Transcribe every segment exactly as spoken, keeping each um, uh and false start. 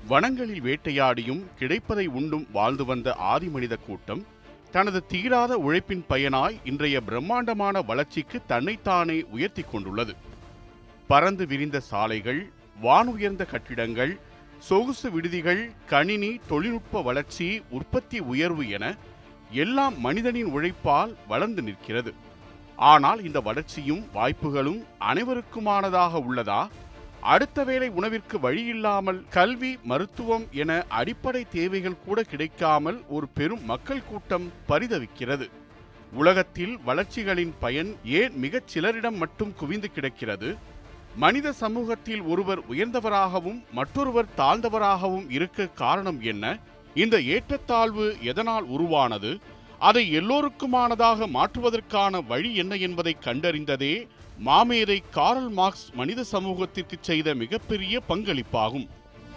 வனங்களில் வேட்டையாடியும் கிடைப்பதை உண்டும் வாழ்ந்து வந்த ஆதி மனித கூட்டம் தனது தீராத உழைப்பின் பயனாய் இன்றைய பிரம்மாண்டமான வளர்ச்சிக்கு தன்னைத்தானே உயர்த்தி கொண்டுள்ளது. பறந்து விரிந்த சாலைகள், வானுயர்ந்த கட்டிடங்கள், சொகுசு விடுதிகள், கணினி, தொழில்நுட்ப வளர்ச்சி, உற்பத்தி உயர்வு என எல்லாம் மனிதனின் உழைப்பால் வளர்ந்து நிற்கிறது. ஆனால் இந்த வளர்ச்சியும் வாய்ப்புகளும் அனைவருக்குமானதாக உள்ளதா? அடுத்த வேளை உணவிற்கு வழியில்லாமல், கல்வி, மருத்துவம் என அடிப்படை தேவைகள் கூட கிடைக்காமல் ஒரு பெரும் மக்கள் கூட்டம் பரிதவிக்கிறது. உலகத்தில் வளர்ச்சிகளின் பயன் ஏன் மிகச் சிலரிடம் மட்டும் குவிந்து கிடக்கிறது? மனித சமூகத்தில் ஒருவர் உயர்ந்தவராகவும் மற்றொருவர் தாழ்ந்தவராகவும் இருக்க காரணம் என்ன? இந்த ஏற்றத்தாழ்வு எதனால் உருவானது? அதை எல்லோருக்குமானதாக மாற்றுவதற்கான வழி என்ன என்பதை கண்டறிந்ததே மாமேதை கார்ல் மார்க்ஸ் மனித சமூகத்திற்கு செய்த மிகப்பெரிய பங்களிப்பாகும்.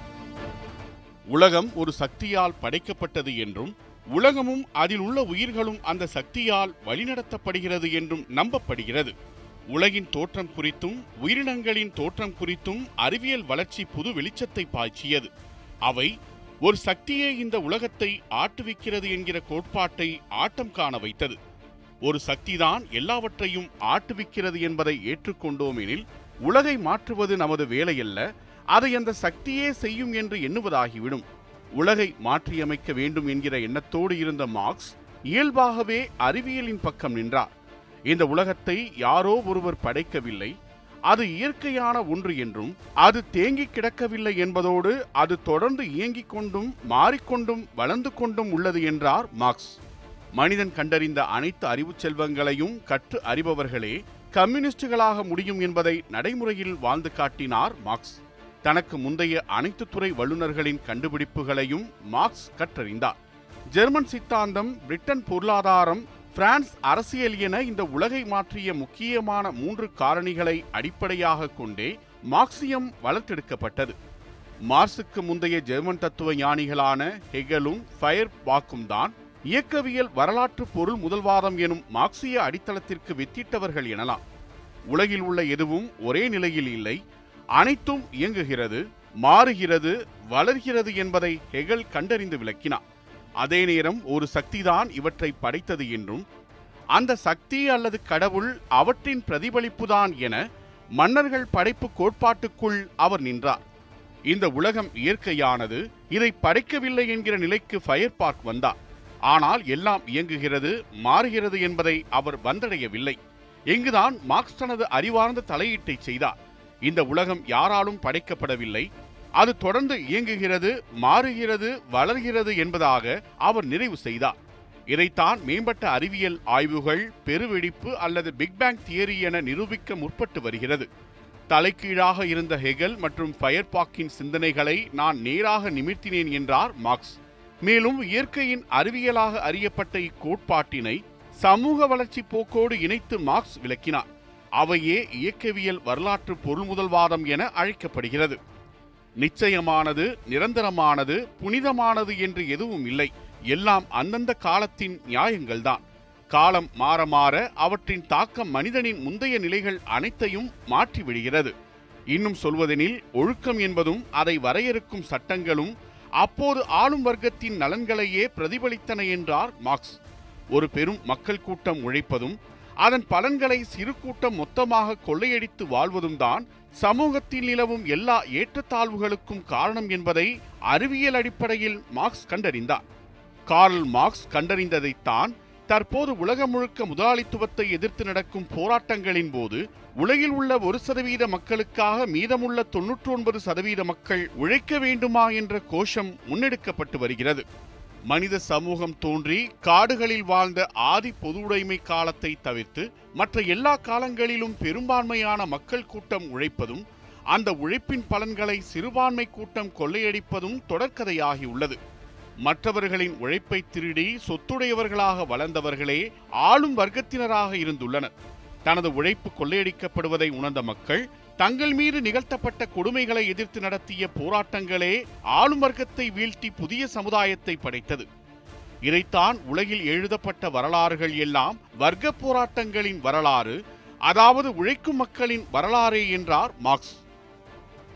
உலகம் ஒரு சக்தியால் படைக்கப்பட்டது என்றும் உலகமும் அதில் உள்ள உயிர்களும் அந்த சக்தியால் வழிநடத்தப்படுகிறது என்றும் நம்பப்படுகிறது. உலகின் தோற்றம் குறித்தும் உயிரினங்களின் தோற்றம் குறித்தும் அறிவியல் வளர்ச்சி புது வெளிச்சத்தை பாய்ச்சியது. அவை ஒரு சக்தியே இந்த உலகத்தை ஆட்டுவிக்கிறது என்கிற கோட்பாட்டை ஆட்டம் காண வைத்தது. ஒரு சக்திதான் எல்லாவற்றையும் ஆட்டுவிக்கிறது என்பதை ஏற்றுக்கொண்டோம் எனில் உலகை மாற்றுவது நமது வேலையல்ல, அதை அந்த சக்தியே செய்யும் என்று எண்ணுவதாகிவிடும். உலகை மாற்றியமைக்க வேண்டும் என்கிற எண்ணத்தோடு இருந்த மார்க்ஸ் இயல்பாகவே அறிவியலின் பக்கம் நின்றார். இந்த உலகத்தை யாரோ ஒருவர் படைக்கவில்லை, அது இயற்கையான ஒன்று என்றும் அது தேங்கி கிடக்கவில்லை என்பதோடு அது தொடர்ந்து இயங்கிக் கொண்டும் மாறிக்கொண்டும் வளர்ந்து கொண்டும் உள்ளது என்றார் மார்க்ஸ். மனிதன் கண்டறிந்த அனைத்து அறிவு செல்வங்களையும் கற்று அறிபவர்களே கம்யூனிஸ்டுகளாக முடியும் என்பதை நடைமுறையில் வாழ்ந்து காட்டினார் மார்க்ஸ். தனக்கு முந்தைய அனைத்து துறை வல்லுநர்களின் கண்டுபிடிப்புகளையும் மார்க்ஸ் கற்றறிந்தார். ஜெர்மன் சித்தாந்தம், பிரிட்டன் பொருளாதாரம், பிரான்ஸ் அரசியல் என இந்த உலகை மாற்றிய முக்கியமான மூன்று காரணிகளை அடிப்படையாக கொண்டே மார்க்சியம் வளர்த்தெடுக்கப்பட்டது. மார்க்சுக்கு முந்தைய ஜெர்மன் தத்துவ ஞானிகளான ஹெகலும் ஃபயர்பாக்கும் தான் இயக்கவியல் வரலாற்று பொருள் முதல்வாதம் எனும் மார்க்சிய அடித்தளத்திற்கு வித்திட்டவர்கள் எனலாம். உலகில் உள்ள எதுவும் ஒரே நிலையில் இல்லை, அனைத்தும் இயங்குகிறது, மாறுகிறது, வளர்கிறது என்பதை ஹெகல் கண்டறிந்து விளக்கினார். அதே நேரம் ஒரு சக்திதான் இவற்றை படைத்தது என்றும் அந்த சக்தி அல்லது கடவுள் அவற்றின் பிரதிபலிப்புதான் என மன்னர்கள் படைப்பு கோட்பாட்டுக்குள் அவர் நின்றார். இந்த உலகம் இயற்கையானது, இதை படைக்கவில்லை என்கிற நிலைக்கு ஃபயர்பாக் வந்தார். ஆனால் எல்லாம் இயங்குகிறது, மாறுகிறது என்பதை அவர் வந்தடையவில்லை. இங்குதான் மார்க்ஸ் தனது அறிவார்ந்த தலையீட்டை செய்தார். இந்த உலகம் யாராலும் படைக்கப்படவில்லை, அது தொடர்ந்து இயங்குகிறது, மாறுகிறது, வளர்கிறது என்பதாக அவர் நிறைவு செய்தார். இதைத்தான் மேம்பட்ட அறிவியல் ஆய்வுகள் பெருவெடிப்பு அல்லது பிக் பேங் தியரி என நிரூபிக்க முற்பட்டு வருகிறது. தலைகீழாக இருந்த ஹெகல் மற்றும் ஃபயர்பாக்கின் சிந்தனைகளை நான் நேராக நிமிர்த்தினேன் என்றார் மார்க்ஸ். மேலும் இயற்கையின் அறிவியலாக அறியப்பட்ட இக்கோட்பாட்டினை சமூக வளர்ச்சி போக்கோடு இணைத்து மார்க்ஸ் விளக்கினார். அவையே இயக்கவியல் வரலாற்று பொருள்முதல்வாதம் என அழைக்கப்படுகிறது. நிச்சயமானது, நிரந்தரமானது, புனிதமானது என்று எதுவும் இல்லை. எல்லாம் அந்தந்த காலத்தின் நியாயங்கள்தான். காலம் மாற மாற அவற்றின் தாக்கம் மனிதனின் முந்தைய நிலைகள் அனைத்தையும் மாற்றிவிடுகிறது. இன்னும் சொல்வதெனில் ஒழுக்கம் என்பதும் அதை வரையறுக்கும் சட்டங்களும் அப்போது ஆளும் வர்க்கத்தின் நலன்களையே பிரதிபலித்தன என்றார் மார்க்ஸ். ஒரு பெரும் மக்கள் கூட்டம் உழைப்பதும் அதன் பலன்களை சிறு கூட்டம் மொத்தமாக கொள்ளையடித்து வாழ்வதும் தான் சமூகத்தில் நிலவும் எல்லா ஏற்றத்தாழ்வுகளுக்கும் காரணம் என்பதை அறிவியல் அடிப்படையில் மார்க்ஸ் கண்டறிந்தார். கார்ல் மார்க்ஸ் கண்டறிந்ததைத்தான் தற்போது உலகம் முழுக்க முதலாளித்துவத்தை எதிர்த்து நடக்கும் போராட்டங்களின் போது உலகில் உள்ள ஒரு சதவீத மக்களுக்காக மீதமுள்ள தொன்னூற்றி ஒன்பது சதவீத மக்கள் உழைக்க வேண்டுமா என்ற கோஷம் முன்னெடுக்கப்பட்டு வருகிறது. மனித சமூகம் தோன்றி காடுகளில் வாழ்ந்த ஆதி பொது உடைமை காலத்தை தவிர்த்து மற்ற எல்லா காலங்களிலும் பெரும்பான்மையான மக்கள் கூட்டம் உழைப்பதும் அந்த உழைப்பின் பலன்களை சிறுபான்மை கூட்டம் கொள்ளையடிப்பதும் தொடர்கதையாகியுள்ளது. மற்றவர்களின் உழைப்பை திருடி சொத்துடையவர்களாக வளர்ந்தவர்களே ஆளும் வர்க்கத்தினராக இருந்துள்ளனர். தனது உழைப்பு கொள்ளையடிக்கப்படுவதை உணர்ந்த மக்கள் தங்கள் மீது நிகழ்த்தப்பட்ட கொடுமைகளை எதிர்த்து நடத்திய போராட்டங்களே ஆளும் வர்க்கத்தை வீழ்த்தி புதிய சமுதாயத்தை படைத்தது. இதைத்தான் உலகில் எழுதப்பட்ட வரலாறுகள் எல்லாம் வர்க்க போராட்டங்களின் வரலாறு, அதாவது உழைக்கும் மக்களின் வரலாறே என்றார் மார்க்ஸ்.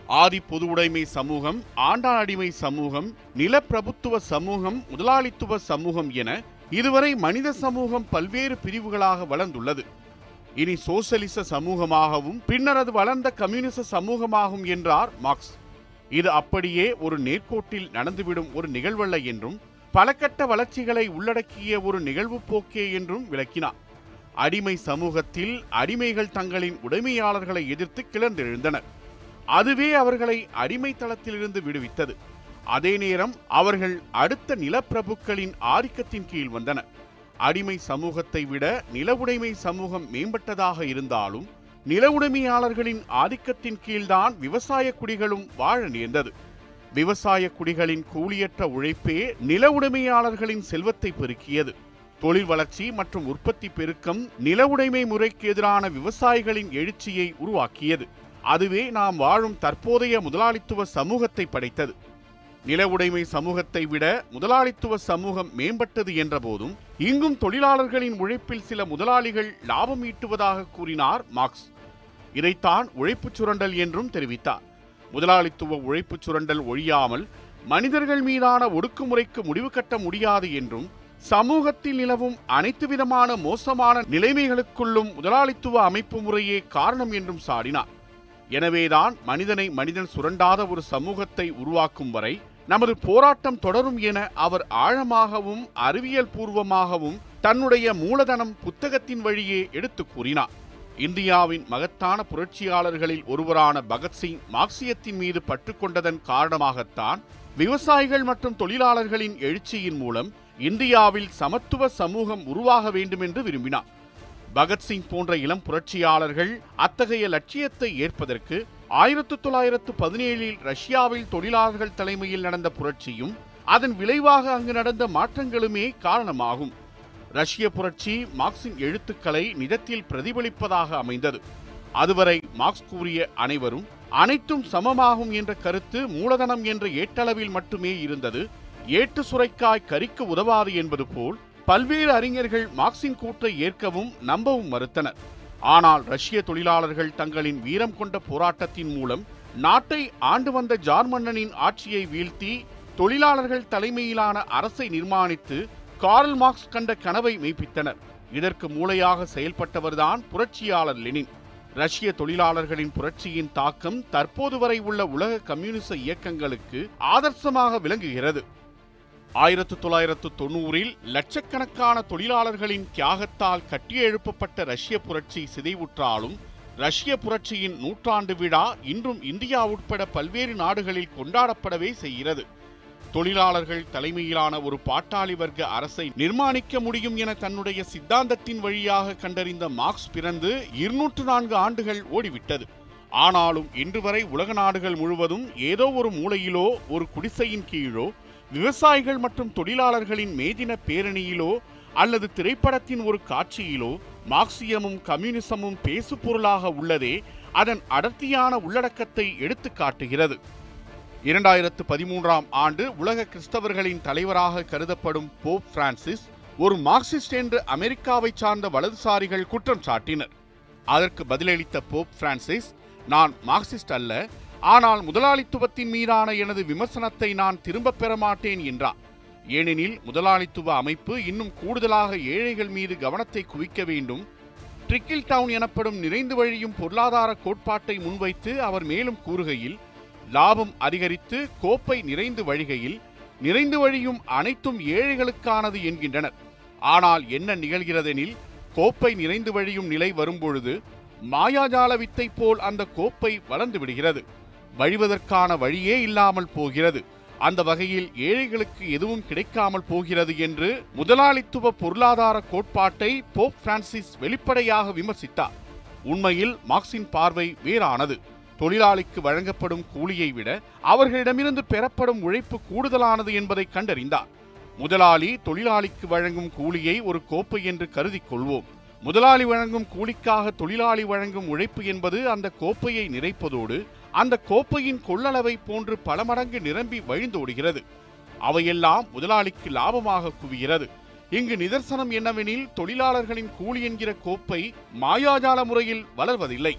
ஆதி பொது உடைமை சமூகம், ஆண்டான் அடிமை சமூகம், நிலப்பிரபுத்துவ சமூகம், முதலாளித்துவ சமூகம் என இதுவரை மனித சமூகம் பல்வேறு பிரிவுகளாக வளர்ந்துள்ளது. இனி சோசலிச சமூகமாகவும் பின்னர் அது வளர்ந்த கம்யூனிச சமூகமாகும் என்றார் மார்க்ஸ். இது அப்படியே ஒரு நேர்கோட்டில் நடந்துவிடும் ஒரு நிகழ்வல்ல என்றும் பல கட்ட வளர்ச்சிகளை உள்ளடக்கிய ஒரு நிகழ்வு போக்கே என்றும் விளக்கினார். அடிமை சமூகத்தில் அடிமைகள் தங்களின் உடைமையாளர்களை எதிர்த்து கிளர்ந்தெழுந்தனர். அதுவே அவர்களை அடிமை தளத்திலிருந்து விடுவித்தது. அதே நேரம் அவர்கள் அடுத்த நிலப்பிரபுக்களின் ஆதிக்கத்தின் கீழ் வந்தனர். அடிமை சமூகத்தை விட நில உடைமை சமூகம் மேம்பட்டதாக இருந்தாலும் நில உடைமையாளர்களின் ஆதிக்கத்தின் கீழ்தான் விவசாய குடிகளும் வாழ நேர்ந்தது. விவசாய குடிகளின் கூலியற்ற உழைப்பே நில உடைமையாளர்களின் செல்வத்தை பெருக்கியது. தொழில் வளர்ச்சி மற்றும் உற்பத்தி பெருக்கம் நில உடைமை முறைக்கு எதிரான விவசாயிகளின் எழுச்சியை உருவாக்கியது. அதுவே நாம் வாழும் தற்போதைய முதலாளித்துவ சமூகத்தை படைத்தது. நில உடைமை சமூகத்தை விட முதலாளித்துவ சமூகம் மேம்பட்டது என்ற போதும் இங்கும் தொழிலாளர்களின் உழைப்பில் சில முதலாளிகள் லாபம் ஈட்டுவதாக கூறினார் மார்க்ஸ். இதைத்தான் உழைப்பு சுரண்டல் என்றும் தெரிவித்தார். முதலாளித்துவ உழைப்பு சுரண்டல் ஒழியாமல் மனிதர்கள் மீதான ஒடுக்குமுறைக்கு முடிவு கட்ட முடியாது என்றும் சமூகத்தில் நிலவும் அனைத்து விதமான மோசமான நிலைமைகளுக்குள்ளும் முதலாளித்துவ அமைப்பு முறையே காரணம் என்றும் சாடினார். எனவேதான் மனிதனை மனிதன் சுரண்டாத ஒரு சமூகத்தை உருவாக்கும் வரை நமது போராட்டம் தொடரும் என அவர் ஆழமாகவும் அறிவியல் பூர்வமாகவும் தன்னுடைய மூலதனம் புத்தகத்தின் வழியே எடுத்து கூறினார். இந்தியாவின் மகத்தான புரட்சியாளர்களில் ஒருவரான பகத்சிங் மார்க்சியத்தின் மீது பற்று கொண்டதன் காரணமாகத்தான் விவசாயிகள் மற்றும் தொழிலாளர்களின் எழுச்சியின் மூலம் இந்தியாவில் சமத்துவ சமூகம் உருவாக வேண்டும் என்று விரும்பினார். பகத்சிங் போன்ற இளம் புரட்சியாளர்கள் அத்தகைய லட்சியத்தை ஏற்பதற்கு ஆயிரத்தி தொள்ளாயிரத்து பதினேழில் ரஷ்யாவில் தொழிலாளர்கள் தலைமையில் நடந்த புரட்சியும் அதன் விளைவாக அங்கு நடந்த மாற்றங்களுமே காரணமாகும். ரஷ்ய புரட்சி மார்க்சின் எழுத்துக்களை நிஜத்தில் பிரதிபலிப்பதாக அமைந்தது. அதுவரை மார்க்ஸ் கூறிய அனைவரும் அனைத்தும் சமமாகும் என்ற கருத்து மூலதனம் என்ற ஏட்டளவில் மட்டுமே இருந்தது. ஏட்டு சுரைக்காய் கறிக்கு உதவாது என்பது போல் பல்வேறு அறிஞர்கள் மார்க்சின் கூற்றை ஏற்கவும் நம்பவும் மறுத்தனர். ஆனால் ரஷ்ய தொழிலாளர்கள் தங்களின் வீரம் கொண்ட போராட்டத்தின் மூலம் நாட்டை ஆண்டு வந்த ஜார் மன்னனின் ஆட்சியை வீழ்த்தி தொழிலாளர்கள் தலைமையிலான அரசை நிர்மாணித்து கார்ல் மார்க்ஸ் கண்ட கனவை மெய்ப்பித்தனர். இதற்கு மூளையாக செயல்பட்டவர்தான் புரட்சியாளர் லெனின். ரஷ்ய தொழிலாளர்களின் புரட்சியின் தாக்கம் தற்போது வரை உள்ள உலக கம்யூனிச இயக்கங்களுக்கு ஆதர்சமாக விளங்குகிறது. ஆயிரத்தி தொள்ளாயிரத்து தொண்ணூறில் லட்சக்கணக்கான தொழிலாளர்களின் தியாகத்தால் கட்டியெழுப்பப்பட்ட ரஷ்ய புரட்சி சிதைவுற்றாலும் ரஷ்ய புரட்சியின் நூற்றாண்டு விழா இன்றும் இந்தியா உட்பட பல்வேறு நாடுகளில் கொண்டாடப்படவே செய்கிறது. தொழிலாளர்கள் தலைமையிலான ஒரு பாட்டாளி வர்க்க அரசை நிர்மாணிக்க முடியும் என தன்னுடைய சித்தாந்தத்தின் வழியாக கண்டறிந்த மார்க்ஸ் பிறந்து இருநூற்று நான்கு ஆண்டுகள் ஓடிவிட்டது. ஆனாலும் இன்று வரை உலக நாடுகள் முழுவதும் ஏதோ ஒரு மூலையிலோ ஒரு குடிசையின் கீழோ விவசாயிகள் மற்றும் தொழிலாளர்களின் மேதின பேரணியிலோ அல்லது திரைப்படத்தின் ஒரு காட்சியிலோ மார்க்சியமும் கம்யூனிசமும் பேசு பொருளாக உள்ளதே அதன் அடர்த்தியான உள்ளடக்கத்தை எடுத்து காட்டுகிறது. இரண்டாயிரத்து பதிமூன்றாம் ஆண்டு உலக கிறிஸ்தவர்களின் தலைவராக கருதப்படும் போப் பிரான்சிஸ் ஒரு மார்க்சிஸ்ட் என்று அமெரிக்காவை சார்ந்த வலதுசாரிகள் குற்றம் சாட்டினர். அதற்கு பதிலளித்த போப் பிரான்சிஸ், நான் மார்க்சிஸ்ட் அல்ல, ஆனால் முதலாளித்துவத்தின் மீதான எனது விமர்சனத்தை நான் திரும்ப பெற மாட்டேன் என்றார். ஏனெனில் முதலாளித்துவ அமைப்பு இன்னும் கூடுதலாக ஏழைகள் மீது கவனத்தை குவிக்க வேண்டும். ட்ரிக்கிள் டவுன் எனப்படும் நிறைந்து வழியும் பொருளாதார கோட்பாட்டை முன்வைத்து அவர் மேலும் கூறுகையில், லாபம் அதிகரித்து கோப்பை நிறைந்து வழிகையில் நிறைந்து வழியும் அனைத்தும் ஏழைகளுக்கானது என்கின்றனர். ஆனால் என்ன நிகழ்கிறதெனில், கோப்பை நிறைந்து வழியும் நிலை வரும்பொழுது மாயாஜால வித்தை போல் அந்த கோப்பை வளர்ந்து விடுகிறது. வழிவதற்கான வழியே இல்லாமல் போகிறது. அந்த வகையில் ஏழைகளுக்கு எதுவும் கிடைக்காமல் போகிறது என்று முதலாளித்துவ பொருளாதார கோட்பாட்டை போப் பிரான்சிஸ் வெளிப்படையாக விமர்சித்தார். உண்மையில் மார்க்சின் பார்வை வேறானது. தொழிலாளிக்கு வழங்கப்படும் கூலியை விட அவர்களிடமிருந்து பெறப்படும் உழைப்பு கூடுதலானது என்பதை கண்டறிந்தார். முதலாளி தொழிலாளிக்கு வழங்கும் கூலியை ஒரு கோப்பை என்று கருதி கொள்வோம். முதலாளி வழங்கும் கூலிக்காக தொழிலாளி வழங்கும் உழைப்பு என்பது அந்த கோப்பையை நிறைப்பதோடு அந்த கோப்பையின் கொள்ளளவை போன்று பல மடங்கு நிரம்பி வழிந்தோடுகிறது. அவையெல்லாம் முதலாளிக்கு லாபமாக குவிகிறது. இங்கு நிதர்சனம் என்னவெனில், தொழிலாளர்களின் கூலி என்கிற கோப்பை மாயாஜால முறையில் வளர்வதில்லை.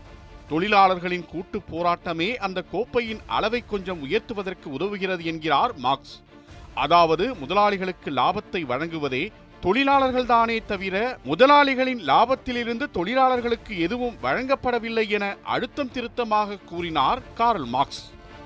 தொழிலாளர்களின் கூட்டு போராட்டமே அந்த கோப்பையின் அளவை கொஞ்சம் உயர்த்துவதற்கு உதவுகிறது என்கிறார் மார்க்ஸ். அதாவது முதலாளிகளுக்கு லாபத்தை வழங்குவதே தொழிலாளர்கள் தானே தவிர முதலாளிகளின் லாபத்திலிருந்து தொழிலாளர்களுக்கு எதுவும் வழங்கப்படவில்லை என அழுத்தம் திருத்தமாக கூறினார் கார்ல் மார்க்ஸ்.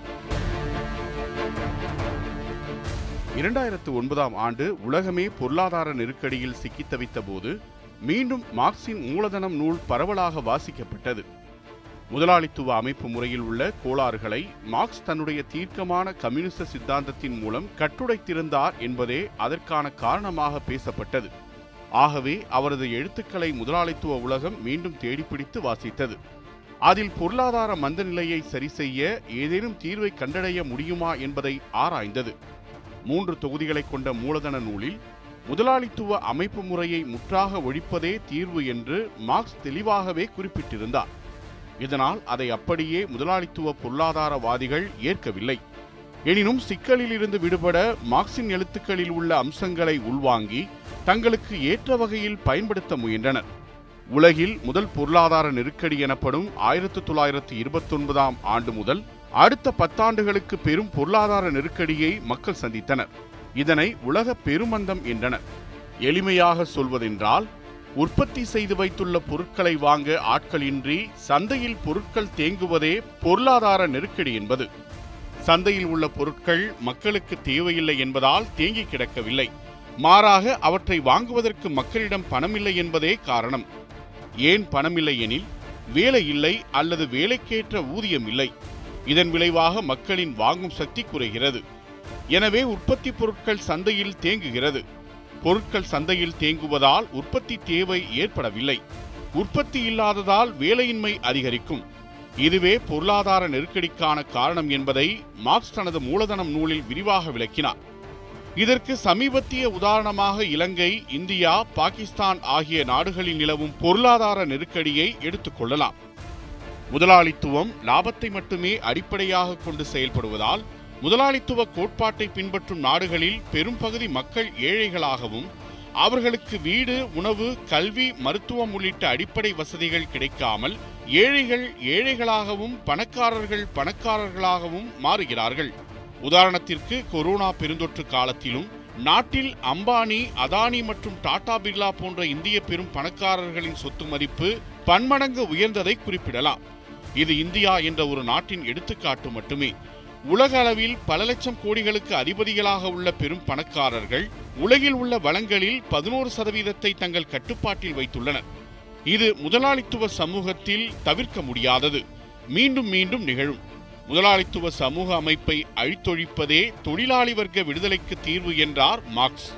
இரண்டாயிரத்து ஒன்பதாம் ஆண்டு உலகமே பொருளாதார நெருக்கடியில் சிக்கித் தவித்த போது மீண்டும் மார்க்சின் மூலதனம் நூல் பரவலாக வாசிக்கப்பட்டது. முதலாளித்துவ அமைப்பு முறையில் உள்ள கோளாறுகளை மார்க்ஸ் தன்னுடைய தீர்க்கமான கம்யூனிச சித்தாந்தத்தின் மூலம் கட்டுடைத்திருந்தார் என்பதே அதற்கான காரணமாக பேசப்பட்டது. ஆகவே அவரது எழுத்துக்களை முதலாளித்துவ உலகம் மீண்டும் தேடிப்பிடித்து வாசித்தது. அதில் பொருளாதார மந்த நிலையை சரி செய்ய ஏதேனும் தீர்வை கண்டடைய முடியுமா என்பதை ஆராய்ந்தது. மூன்று தொகுதிகளை கொண்ட மூலதன நூலில் முதலாளித்துவ அமைப்பு முறையை முற்றாக ஒழிப்பதே தீர்வு என்று மார்க்ஸ் தெளிவாகவே குறிப்பிட்டிருந்தார். இதனால் அதை அப்படியே முதலாளித்துவ பொருளாதாரவாதிகள் ஏற்கவில்லை. எனினும் சிக்கலில் இருந்து விடுபட மார்க்சின் எழுத்துக்களில் உள்ள அம்சங்களை உள்வாங்கி தங்களுக்கு ஏற்ற வகையில் பயன்படுத்த முயன்றனர். உலகில் முதல் பொருளாதார நெருக்கடி எனப்படும் ஆயிரத்தி தொள்ளாயிரத்தி இருபத்தி ஒன்பதாம் ஆண்டு முதல் அடுத்த பத்தாண்டுகளுக்கு பெரும் பொருளாதார நெருக்கடியை மக்கள் சந்தித்தனர். இதனை உலக பெருமந்தம் என்றனர். எளிமையாக சொல்வதென்றால், உற்பத்தி செய்து வைத்துள்ள பொருட்களை வாங்க ஆட்களின்றி சந்தையில் பொருட்கள் தேங்குவதே பொருளாதார நெருக்கடி என்பது. சந்தையில் உள்ள பொருட்கள் மக்களுக்கு தேவையில்லை என்பதால் தேங்கி கிடக்கவில்லை. மாறாக அவற்றை வாங்குவதற்கு மக்களிடம் பணமில்லை என்பதே காரணம். ஏன் பணமில்லை எனில், வேலை இல்லை அல்லது வேலைக்கேற்ற ஊதியம் இல்லை. இதன் விளைவாக மக்களின் வாங்கும் சக்தி குறைகிறது. எனவே உற்பத்தி பொருட்கள் சந்தையில் தேங்குகிறது. பொருட்கள் சந்தையில் தேங்குவதால் உற்பத்தி தேவை ஏற்படவில்லை. உற்பத்தி இல்லாததால் வேலையின்மை அதிகரிக்கும். இதுவே பொருளாதார நெருக்கடிக்கான காரணம் என்பதை மார்க்ஸ் தனது மூலதனம் நூலில் விரிவாக விளக்கினார். இதற்கு சமீபத்திய உதாரணமாக இலங்கை, இந்தியா, பாகிஸ்தான் ஆகிய நாடுகளில் நிலவும் பொருளாதார நெருக்கடியை எடுத்துக்கொள்ளலாம். முதலாளித்துவம் லாபத்தை மட்டுமே அடிப்படையாக கொண்டு செயல்படுவதால் முதலாளித்துவ கோட்பாட்டை பின்பற்றும் நாடுகளில் பெரும் பகுதி மக்கள் ஏழைகளாகவும் அவர்களுக்கு வீடு, உணவு, கல்வி, மருத்துவம் உள்ளிட்ட அடிப்படை வசதிகள் கிடைக்காமல் ஏழைகள் ஏழைகளாகவும் பணக்காரர்கள் பணக்காரர்களாகவும் மாறுகிறார்கள். உதாரணத்திற்கு கொரோனா பெருந்தொற்று காலத்திலும் நாட்டில் அம்பானி, அதானி மற்றும் டாடா பிர்லா போன்ற இந்திய பெரும் பணக்காரர்களின் சொத்து மதிப்பு பன்மடங்கு உயர்ந்ததை குறிப்பிடலாம். இது இந்தியா என்ற ஒரு நாட்டின் எடுத்துக்காட்டு மட்டுமே. உலக அளவில் பல லட்சம் கோடிகளுக்கு அதிபதிகளாக உள்ள பெரும் பணக்காரர்கள் உலகில் உள்ள வளங்களில் பதினோரு சதவீதத்தை தங்கள் கட்டுப்பாட்டில் வைத்துள்ளனர். இது முதலாளித்துவ சமூகத்தில் தவிர்க்க முடியாதது. மீண்டும் மீண்டும் நிகழும். முதலாளித்துவ சமூக அமைப்பை அழித்தொழிப்பதே தொழிலாளி வர்க்க விடுதலைக்கு தீர்வு என்றார் மார்க்ஸ்.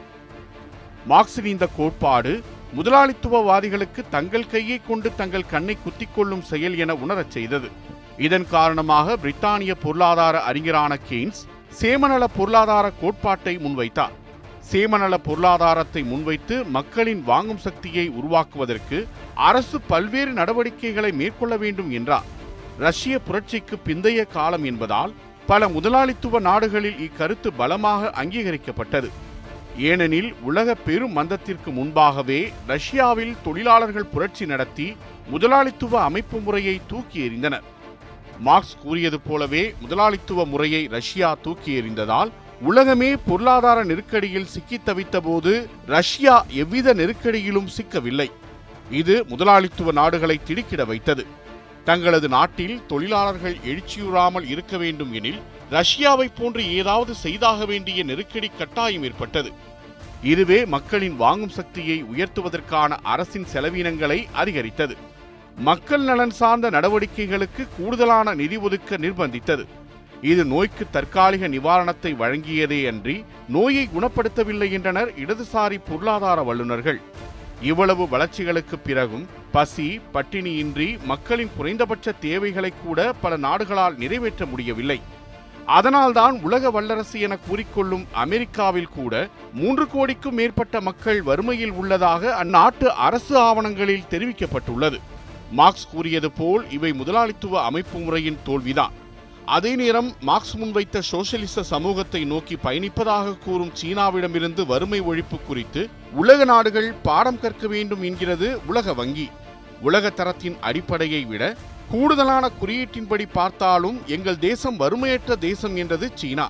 மார்க்சின் இந்த கோட்பாடு முதலாளித்துவவாதிகளுக்கு தங்கள் கையை கொண்டு தங்கள் கண்ணை குத்திக் கொள்ளும் செயல் என உணரச் செய்தது. இதன் காரணமாக பிரித்தானிய பொருளாதார அறிஞரான கெய்ன்ஸ் சேமநல பொருளாதார கோட்பாட்டை முன்வைத்தார். சேமநல பொருளாதாரத்தை முன்வைத்து மக்களின் வாங்கும் சக்தியை உருவாக்குவதற்கு அரசு பல்வேறு நடவடிக்கைகளை மேற்கொள்ள வேண்டும் என்றார். ரஷ்ய புரட்சிக்கு பிந்தைய காலம் என்பதால் பல முதலாளித்துவ நாடுகளில் இக்கருத்து பலமாக அங்கீகரிக்கப்பட்டது. ஏனெனில் உலக பெரும் மந்தத்திற்கு முன்பாகவே ரஷ்யாவில் தொழிலாளர்கள் புரட்சி நடத்தி முதலாளித்துவ அமைப்பு முறையை தூக்கி எறிந்தனர். மார்க்ஸ் கூறியது போலவே முதலாளித்துவ முறையை ரஷ்யா தூக்கி எறிந்ததால் உலகமே பொருளாதார நெருக்கடியில் சிக்கித் தவித்த போது ரஷ்யா எவ்வித நெருக்கடியிலும் சிக்கவில்லை. இது முதலாளித்துவ நாடுகளை திடுக்கிட வைத்தது. தங்களது நாட்டில் தொழிலாளர்கள் எழுச்சியுறாமல் இருக்க வேண்டும் எனில் ரஷ்யாவை போன்று ஏதாவது செய்தாக வேண்டிய நெருக்கடி கட்டாயம் ஏற்பட்டது. இதுவே மக்களின் வாங்கும் சக்தியை உயர்த்துவதற்கான அரசின் செலவினங்களை அதிகரித்தது. மக்கள் நலன் சார்ந்த நடவடிக்கைகளுக்கு கூடுதலான நிதி ஒதுக்க நிர்பந்தித்தது. இது நோய்க்கு தற்காலிக நிவாரணத்தை வழங்கியதே அன்றி நோயை குணப்படுத்தவில்லை என்றனர் இடதுசாரி பொருளாதார வல்லுநர்கள். இவ்வளவு வளர்ச்சிகளுக்கு பிறகும் பசி, பட்டினியின்றி மக்களின் குறைந்தபட்ச தேவைகளை கூட பல நாடுகளால் நிறைவேற்ற முடியவில்லை. அதனால்தான் உலக வல்லரசு என கூறிக்கொள்ளும் அமெரிக்காவில் கூட மூன்று கோடிக்கும் மேற்பட்ட மக்கள் வறுமையில் உள்ளதாக அந்நாட்டு அரசு ஆவணங்களில் தெரிவிக்கப்பட்டுள்ளது. மார்க்ஸ் கூறியது போல் இவை முதலாளித்துவ அமைப்பு முறையின் தோல்விதான். அதே நேரம் மார்க்ஸ் முன்வைத்த சோசியலிச சமூகத்தை நோக்கி பயணிப்பதாக கூறும் சீனாவிடமிருந்து வறுமை ஒழிப்பு குறித்து உலக நாடுகள் பாடம் கற்க வேண்டும் என்கிறது உலக வங்கி. உலக தரத்தின் அடிப்படையை விட கூடுதலான குறியீட்டின்படி பார்த்தாலும் எங்கள் தேசம் வறுமையற்ற தேசம் என்றது சீனா.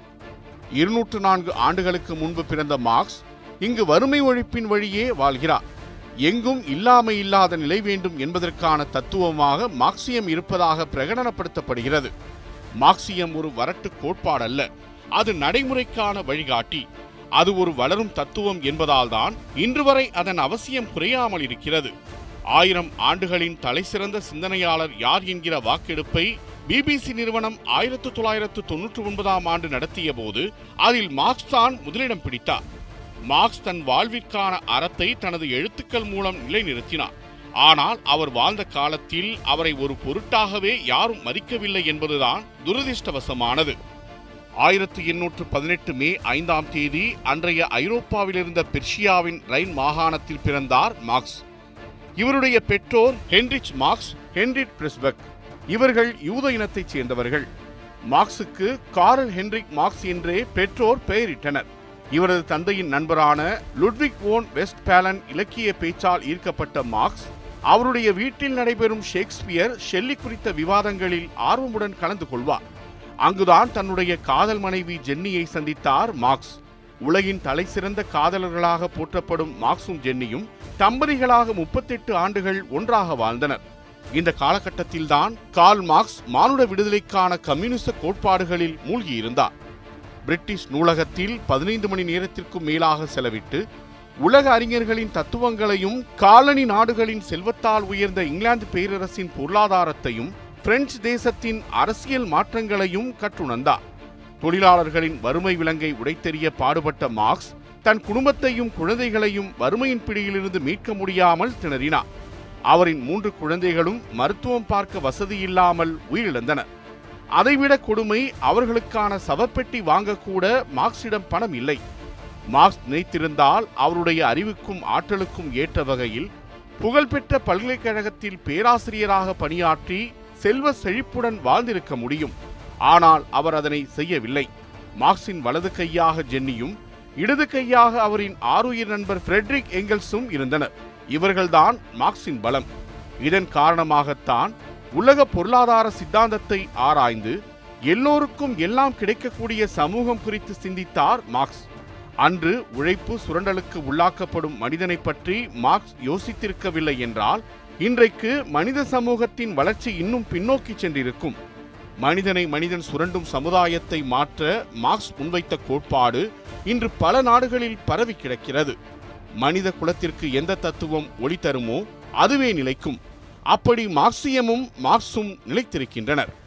இருநூற்று நான்கு ஆண்டுகளுக்கு முன்பு பிறந்த மார்க்ஸ் இங்கு வறுமை ஒழிப்பின் வழியே வாழ்கிறார். எங்கும் இல்லாமை இல்லாத நிலை வேண்டும் என்பதற்கான தத்துவமாக மார்க்சியம் இருப்பதாக பிரகடனப்படுத்தப்படுகிறது. மார்க்சியம் ஒரு வரட்டு கோட்பாடல்ல, அது நடைமுறைக்கான வழிகாட்டி. அது ஒரு வளரும் தத்துவம் என்பதால் தான் இன்று வரை அதன் அவசியம் குறையாமல் இருக்கிறது. ஆயிரம் ஆண்டுகளின் தலைசிறந்த சிந்தனையாளர் யார் என்கிற வாக்கெடுப்பை பிபிசி நிறுவனம் ஆயிரத்து தொள்ளாயிரத்து தொன்னூற்றி ஒன்பதாம் ஆண்டு நடத்திய போது அதில் மார்க்ஸ் தான் முதலிடம் பிடித்தார். மார்க்ஸ் தன் வாழ்விற்கான அறத்தை தனது எழுத்துக்கள் மூலம் நிலைநிறுத்தினார். ஆனால் அவர் வாழ்ந்த காலத்தில் அவரை ஒரு பொருட்டாகவே யாரும் மதிக்கவில்லை என்பதுதான் துரதிர்ஷ்டவசமானது. ஆயிரத்தி எண்ணூற்று பதினெட்டு மே ஐந்தாம் தேதி அன்றைய ஐரோப்பாவில் இருந்த பெர்ஷியாவின் ரைன் மாகாணத்தில் பிறந்தார் மார்க்ஸ். இவருடைய பெற்றோர் ஹென்ரிச் மார்க்ஸ், ஹென்ரிட் பிரிஸ்பெக். இவர்கள் யூத இனத்தைச் சேர்ந்தவர்கள். மார்க்ஸுக்கு கார்ல் ஹென்ரிக் மார்க்ஸ் என்றே பெற்றோர் பெயரிட்டனர். இவரது தந்தையின் நண்பரான லுட்விக் வோன் வெஸ்ட்பாலன் இலக்கிய பேச்சால் ஈர்க்கப்பட்ட மார்க்ஸ் அவருடைய வீட்டில் நடைபெறும் ஷேக்ஸ்பியர், ஷெல்லி குறித்த விவாதங்களில் ஆர்வமுடன் கலந்து கொள்வார். அங்குதான் தன்னுடைய காதல் மனைவி ஜென்னியை சந்தித்தார் மார்க்ஸ். உலகின் தலை சிறந்த காதலர்களாக போற்றப்படும் மார்க்ஸும் ஜென்னியும் தம்பதிகளாக முப்பத்தெட்டு ஆண்டுகள் ஒன்றாக வாழ்ந்தனர். இந்த காலகட்டத்தில்தான் கார்ல் மார்க்ஸ் மானுட விடுதலைக்கான கம்யூனிச கோட்பாடுகளில் மூழ்கியிருந்தார். பிரிட்டிஷ் நூலகத்தில் பதினைந்து மணி நேரத்திற்கும் மேலாக செலவிட்டு உலக அறிஞர்களின் தத்துவங்களையும் காலனி நாடுகளின் செல்வத்தால் உயர்ந்த இங்கிலாந்து பேரரசின் பொருளாதாரத்தையும் பிரெஞ்சு தேசத்தின் அரசியல் மாற்றங்களையும் கற்றுணர்ந்தார். தொழிலாளர்களின் வறுமை விலங்கை உடைத்தெறிய பாடுபட்ட மார்க்ஸ் தன் குடும்பத்தையும் குழந்தைகளையும் வறுமையின் பிடியிலிருந்து மீட்க முடியாமல் திணறினார். அவரின் மூன்று குழந்தைகளும் மருத்துவம் பார்க்க வசதியில்லாமல் உயிரிழந்தனர். அதைவிட கொடுமை, அவர்களுக்கான சவப்பெட்டி வாங்கக்கூட மார்க்சிடம் பணம் இல்லை. மார்க்ஸ் நினைத்திருந்தால் அவருடைய அறிவுக்கும் ஆற்றலுக்கும் ஏற்ற வகையில் புகழ்பெற்ற பல்கலைக்கழகத்தில் பேராசிரியராக பணியாற்றி செல்வ செழிப்புடன் வாழ்ந்திருக்க முடியும். ஆனால் அவர் அதனை செய்யவில்லை. மார்க்சின் வலது கையாக ஜென்னியும் இடது கையாக அவரின் ஆருயிர் நண்பர் ஃப்ரெட்ரிக் எங்கெல்ஸும் இருந்தனர். இவர்கள்தான் மார்க்சின் பலம். இதன் காரணமாகத்தான் உலக பொருளாதார சித்தாந்தத்தை ஆராய்ந்து எல்லோருக்கும் எல்லாம் கிடைக்கக்கூடிய சமூகம் குறித்து சிந்தித்தார் மார்க்ஸ். அன்று உழைப்பு சுரண்டலுக்கு உள்ளாக்கப்படும் மனிதனை பற்றி மார்க்ஸ் யோசித்திருக்கவில்லை என்றால் இன்றைக்கு மனித சமூகத்தின் வளர்ச்சி இன்னும் பின்னோக்கி சென்றிருக்கும். மனிதனை மனிதன் சுரண்டும் சமுதாயத்தை மாற்ற மார்க்ஸ் முன்வைத்த கோட்பாடு இன்று பல நாடுகளில் பரவி கிடக்கிறது. மனித குலத்திற்கு எந்த தத்துவம் ஒளி தருமோ அதுவே நிலைக்கும். அப்படி மார்க்சியமும் மார்க்சும் நிலைத்திருக்கின்றனர்.